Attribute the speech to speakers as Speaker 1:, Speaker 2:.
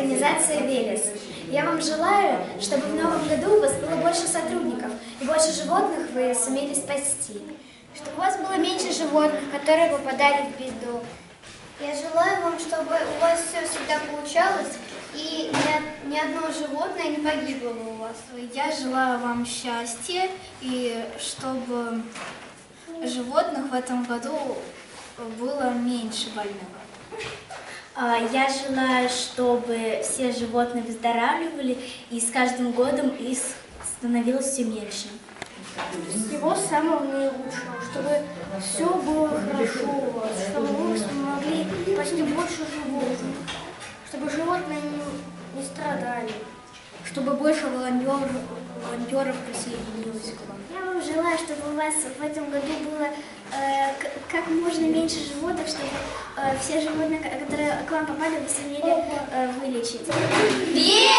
Speaker 1: организации «Велес». Я вам желаю, чтобы в новом году у вас было больше сотрудников и больше животных вы сумели спасти.
Speaker 2: Чтобы у вас было меньше животных, которые попадали в беду. Я желаю вам, чтобы у вас все всегда получалось и ни одно животное не погибло бы у вас.
Speaker 3: Я желаю вам счастья и чтобы животных в этом году было меньше больных.
Speaker 4: Я желаю, чтобы все животные выздоравливали и с каждым годом их становилось все меньше.
Speaker 2: Всего самого наилучшего, чтобы все было хорошо у вас, чтобы вы смогли спасти больше животных, чтобы животные не страдали, чтобы больше волонтеров присоединилось к вам.
Speaker 1: Я вам желаю, чтобы у вас в этом году было как можно меньше животных, чтобы все животные, которые к вам попали, вы сумели вылечить.